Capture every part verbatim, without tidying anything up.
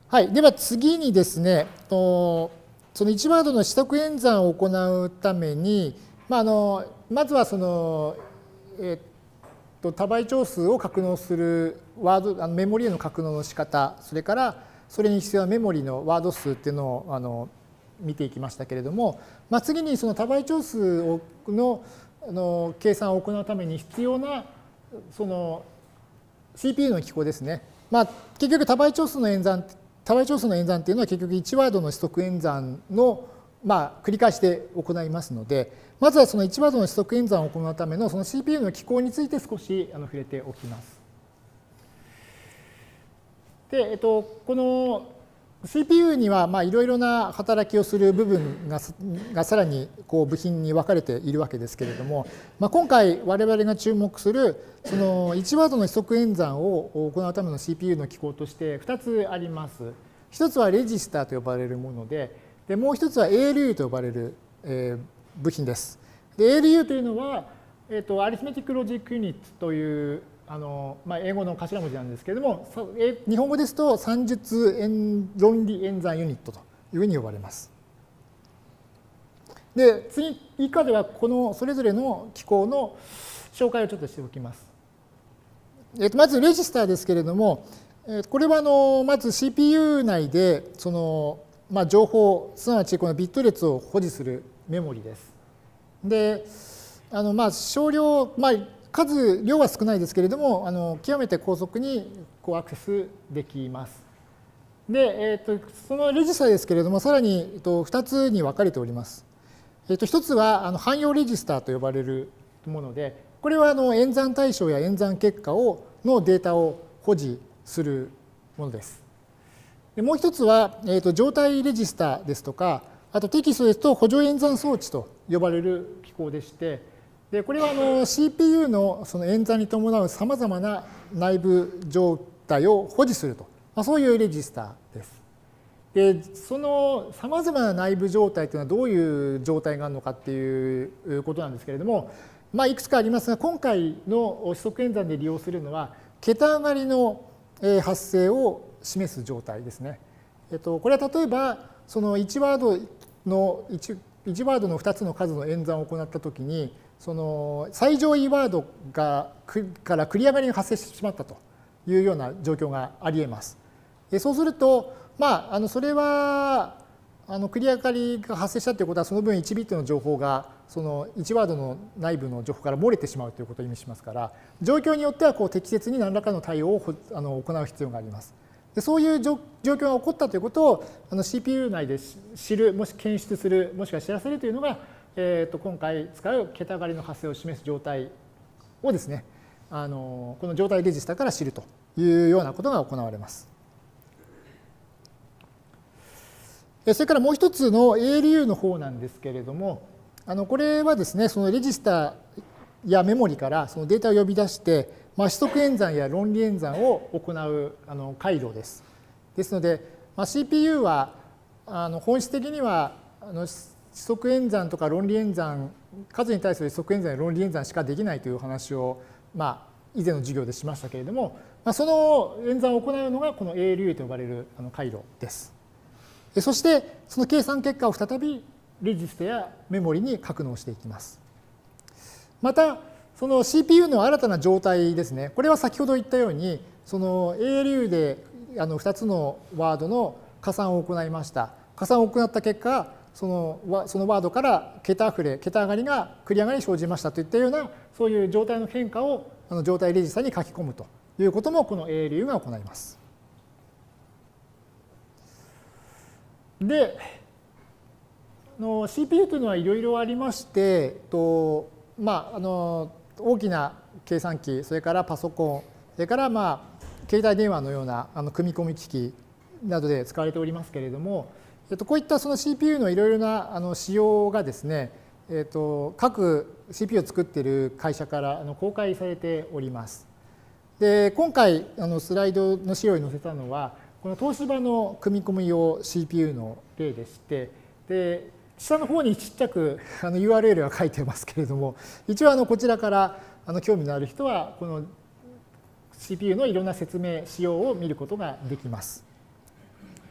はい、では次にですね、とそのいちワードの指得演算を行うために、まあ、あのまずはその、えっと多倍長数を格納するワードあのメモリへの格納の仕方、それからそれに必要なメモリのワード数っていうのをあの見ていきましたけれども、まあ、次にその多倍長数をのあの計算を行うために必要なその シーピーユー の機構ですね。まあ、結局多倍長数の演算多倍長数の演算っていうのは結局いちワードの指得演算の、まあ、繰り返しで行いますので、まずはそのいちワードの指得演算を行うためのその シーピーユー の機構について少しあの触れておきます。で、えっと、この シーピーユー にはまあいろいろな働きをする部分ががさらにこう部品に分かれているわけですけれども、まあ、今回我々が注目するそのいちワードの指得演算を行うための シーピーユー の機構としてふたつあります。一つはレジスターと呼ばれるもので、でもう一つは エーエルユー と呼ばれる、えー、部品です。で エーエルユー というのは、えーと、アリスメティックロジックユニットというあのまあ、英語の頭文字なんですけれども、日本語ですと算術論理演算ユニットというふうに呼ばれます。で、次以下ではこのそれぞれの機構の紹介をちょっとしておきます。えーと、まずレジスターですけれども、これはあのまず シーピーユー 内でその、まあ、情報、すなわちこのビット列を保持するメモリです。で、あのまあ少量、まあ数、量は少ないですけれども、あの極めて高速にこうアクセスできます。で、えーと、そのレジスターですけれども、さらに、えっと、ふたつに分かれております。えーと、ひとつはあの汎用レジスターと呼ばれるもので、これはあの演算対象や演算結果をのデータを保持するものです。でもう一つは、えーと、状態レジスターですとか、あとテキストですと補助演算装置と呼ばれる機構でして、でこれはあの シーピーユー のその演算に伴うさまざまな内部状態を保持すると、まあ、そういうレジスターです。でそのさまざまな内部状態というのはどういう状態があるのかっていうことなんですけれども、まあ、いくつかありますが、今回の指則演算で利用するのは桁上がりの発生を示す状態ですね。えっと、これは例えばそのいちワードの 1, 1ワードのふたつの数の演算を行ったときに、その最上位ワードがから繰り上がりが発生してしまったというような状況があり得ます。そうすると、まあ、あのそれはあの繰り上がりが発生したということは、その分いちビットの情報がそのいちワードの内部の情報から漏れてしまうということを意味しますから、状況によってはこう適切に何らかの対応をあの行う必要があります。でそういう状況が起こったということをあの シーピーユー 内で知る、もし検出する、もしくは知らせるというのが、えー、と今回使う桁上がりの発生を示す状態をですね、あのこの状態レジスタから知るというようなことが行われます。それからもう一つの エーエルユー の方なんですけれども、あのこれはですね、そのレジスタやメモリからそのデータを呼び出して、まあ、指則演算や論理演算を行うあの回路です。ですので、まあ、シーピーユー はあの本質的にはあの指則演算とか論理演算、数に対する指則演算や論理演算しかできないという話を、まあ、以前の授業でしましたけれども、まあ、その演算を行うのがこの エーエルユー と呼ばれるあの回路です。そしてその計算結果を再びレジスタやメモリに格納していきます。またその シーピーユー の新たな状態ですね、これは先ほど言ったようにその エーエルユー であのふたつのワードの加算を行いました。加算を行った結果、そのそのワードから桁あふれ、桁上がりが繰り上がりに生じましたといったような、そういう状態の変化をあの状態レジスタに書き込むということもこの エーエルユー が行います。で、の シーピーユー というのはいろいろありまして、とまあ、あの大きな計算機、それからパソコン、それからまあ携帯電話のようなあの組み込み機器などで使われておりますけれども、えっと、こういったその シーピーユー のいろいろなあの仕様がですね、えっと、各 シーピーユー を作っている会社からあの公開されております。で、今回あのスライドの資料に載せたのは、この東芝の組み込み用 シーピーユー の例でして、で下の方にちっちゃくあの ユーアールエル が書いてますけれども、一応あのこちらからあの興味のある人はこの シーピーユー のいろんな説明、仕様を見ることができます。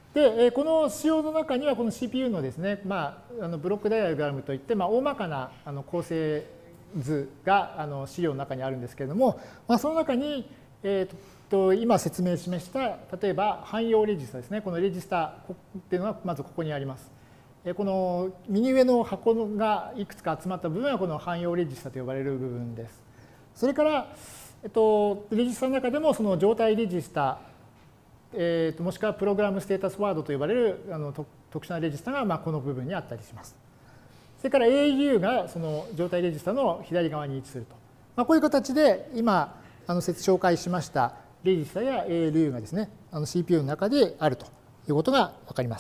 で、この仕様の中にはこの シーピーユー のですね、まあ、あのブロックダイアグラムといって、まあ、大まかなあの構成図があの資料の中にあるんですけれども、まあ、その中に、えー、と今説明しました例えば汎用レジスタですね、このレジスタっていうのがまずここにあります。この右上の箱がいくつか集まった部分はこの汎用レジスタと呼ばれる部分です。それから、えっと、レジスタの中でもその状態レジスタ、えー、ともしくはプログラムステータスワードと呼ばれるあの特殊なレジスタがまあこの部分にあったりします。それから エーエルユー がその状態レジスタの左側に位置すると。まあ、こういう形で今あの紹介しましたレジスタや エーエルユー がですね、あの シーピーユー の中であるということがわかります。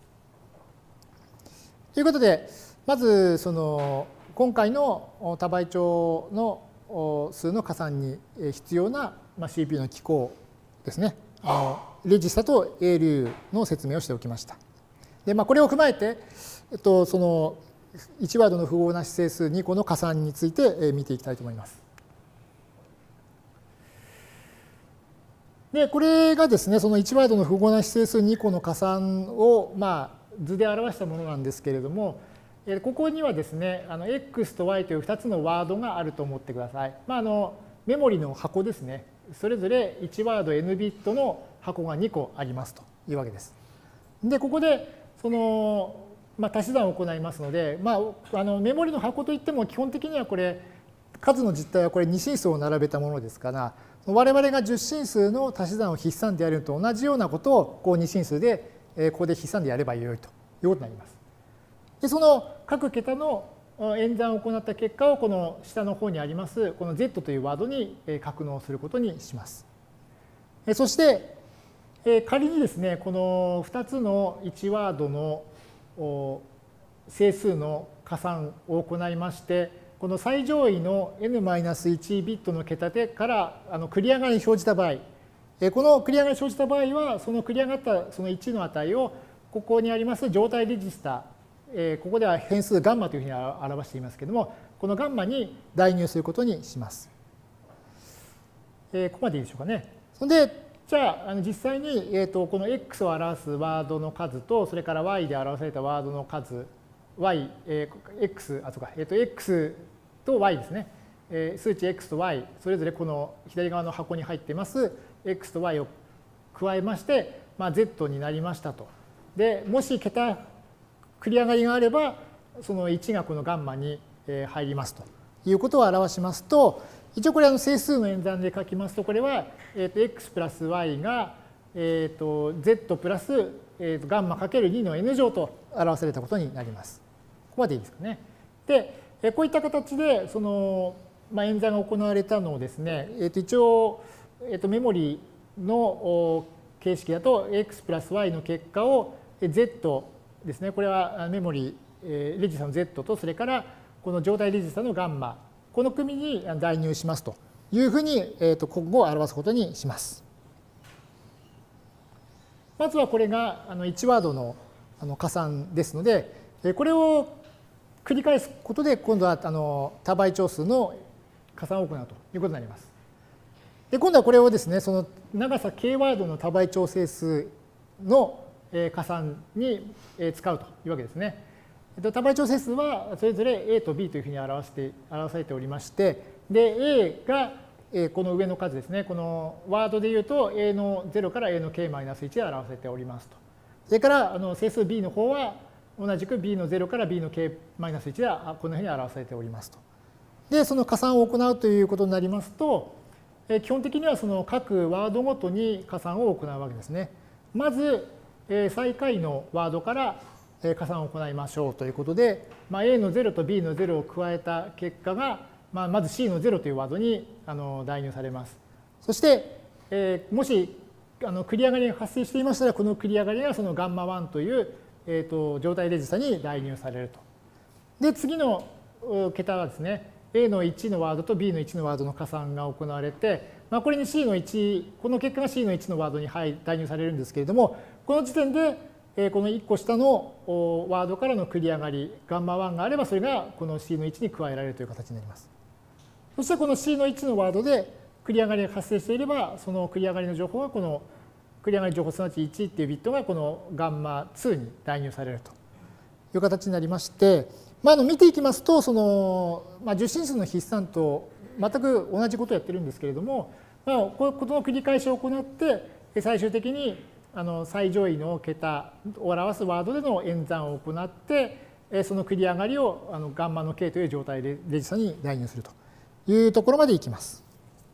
ということで、まずその今回の多倍長の数の加算に必要な シーピーユー の機構ですね、あのレジスタと エーエルユー の説明をしておきました。で、まあ、これを踏まえて、えっと、そのいちワードの符号なし整数にこの加算について見ていきたいと思います。で、これがですね、そのいちワードの符号なし整数に個の加算を、まあ、図で表したものなんですけれども、ここにはですね、あの X と Y というふたつのワードがあると思ってください。まあ、あのメモリの箱ですね。それぞれいちワード N ビットの箱がにこありますというわけです。で、ここでその、まあ、足し算を行いますので、まあ、あのメモリの箱といっても基本的にはこれ、数の実態はこれに進数を並べたものですから、我々がじゅう進数の足し算を引算でやるのと同じようなことをこうに進数で、ここで引算でやればよいということになります。で、その各桁の演算を行った結果をこの下の方にありますこの Z というワードに格納することにします。そして仮にですね、このふたつのいちワードの整数の加算を行いまして、この最上位の エヌマイナスいち ビットの桁でからあの繰り上がりに生じた場合、この繰り上がりに生じた場合は、その繰り上がったそのいちの値をここにあります状態レジスタ、ここでは変数ガンマというふうに表していますけれども、このガンマに代入することにします。ここまでいいでしょうかね。それで、じゃあ実際にこの X を表すワードの数と、それから Y で表されたワードの数、Y、X、あ、そうか、えっと、X と Y ですね。数値 X と Y、それぞれこの左側の箱に入っています X と Y を加えまして、まあ、Z になりましたと。で、もし桁繰り上がりがあれば、そのいちがこのガンマに入りますということを表しますと、一応これは整数の演算で書きますと、これは、えー、と X プラス Y が、えー、と Z プラス、えー、とガンマかけるにの N 乗と表されたことになります。ここまでいいですかね。で、こういった形でその、まあ、演算が行われたのをですね、えー、と一応、えー、とメモリの形式だと X プラス Y の結果を Z ですね、これはメモリレジスタの Z と、それからこの状態レジスタのガンマ、この組に代入しますというふうに、えー、と今後を表すことにします。まずはこれがあのいちワードのあの加算ですので、これを繰り返すことで今度はあの多倍長数の加算を行うということになります。で、今度はこれをですね、その長さ K ワードの多倍長整数の加算に使うというわけですね。多倍長整数はそれぞれ A と B というふうに表して表されておりまして、で A がこの上の数ですね、このワードでいうと A のゼロから A の K マイナスいちで表されておりますと。それからあの整数 B の方は同じく B のゼロから B の K マイナスいちでこのように表されておりますと。で、その加算を行うということになりますと、基本的にはその各ワードごとに加算を行うわけですね。まず最下位のワードから加算を行いましょうということで、まあ、A のゼロと B のゼロを加えた結果が、まあ、まず C のゼロというワードにあの代入されます。そして、えー、もしあの繰り上がりが発生していましたら、この繰り上がりがそのガンマワンという、えー、と状態レジスタに代入されると。で、次の桁はですね、A のいちのワードと B のいちのワードの加算が行われて、まあ、これに C のいち、この結果が C のいちのワードに代入されるんですけれども、この時点でこのいっこ下のワードからの繰り上がり、ガンマワンがあれば、それがこの C のいちに加えられるという形になります。そしてこの C のいちのワードで繰り上がりが発生していれば、その繰り上がりの情報がこの繰り上がり情報すなわちいちっていうビットがこのガンマにに代入されるという形になりまして、まあ、あの見ていきますとその、まあ、受信数の筆算と全く同じことをやってるんですけれども、まあ、この繰り返しを行って最終的にあの最上位の桁を表すワードでの演算を行ってその繰り上がりをあのガンマの K という状態でレジスタに代入するというところまでいきます。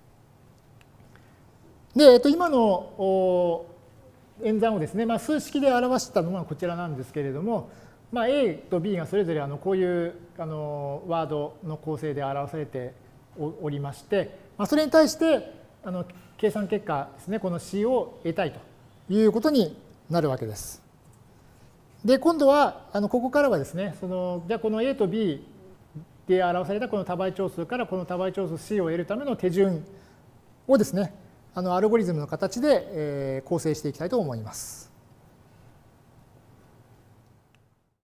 で、えっと、今の演算をですね、まあ、数式で表したのがこちらなんですけれども、まあ、A と B がそれぞれあのこういうあのワードの構成で表されておりまして、まあ、それに対してあの計算結果ですね、この C を得たいということになるわけです。で、今度はあのここからはですね、そのじゃあこの A と B で表されたこの多倍長数からこの多倍長数 C を得るための手順をですね、あのアルゴリズムの形で、えー、構成していきたいと思います。